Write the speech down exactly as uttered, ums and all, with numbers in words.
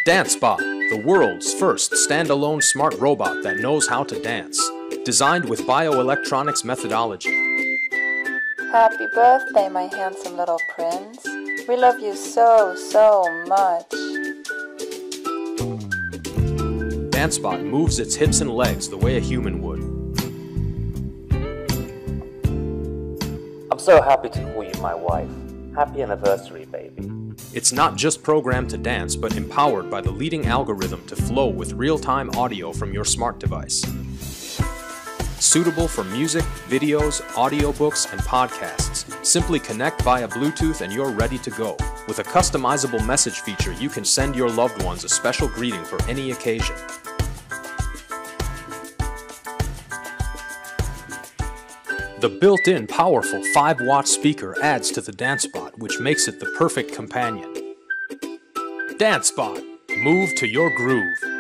DanceBot, the world's first standalone smart robot that knows how to dance. Designed with bioelectronics methodology. Happy birthday, my handsome little prince. We love you so, so much. DanceBot moves its hips and legs the way a human would. I'm so happy to call you my wife. Happy anniversary, baby. It's not just programmed to dance, but empowered by the leading algorithm to flow with real-time audio from your smart device. Suitable for music, videos, audiobooks, and podcasts. Simply connect via Bluetooth and you're ready to go. With a customizable message feature, you can send your loved ones a special greeting for any occasion. The built-in powerful five watt speaker adds to the DanceBot, which makes it the perfect companion. DanceBot, move to your groove.